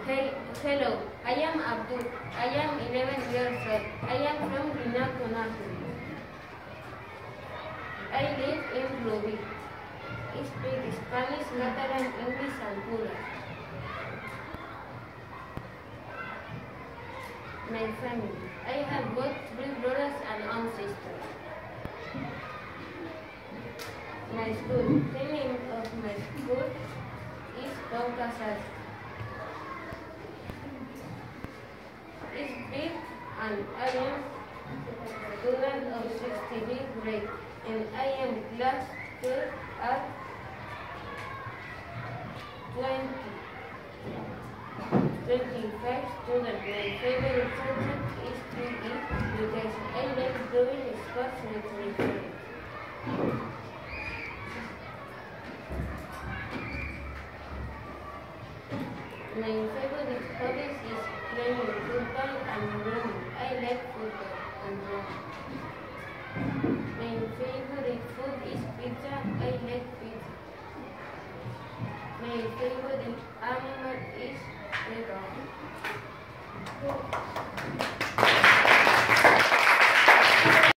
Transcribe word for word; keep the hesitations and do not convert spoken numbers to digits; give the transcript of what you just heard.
Hey, hello, I am Abdul. I am eleven years old. I am from Guinea I live in Ruby. I speak Spanish, Catalan, English, and Polish. My family. I have got three brothers and one sister. My school. The name of my school is Pau Casas. It's big and I am student of sixty-fifth grade and I am class twelve at twenty. twenty-five students. My favorite subject is P E because I like doing sports with my friends. My favorite hobbies is playing football and running. I like football and running. My favorite food is pizza. I like pizza. My favorite animal is the dog.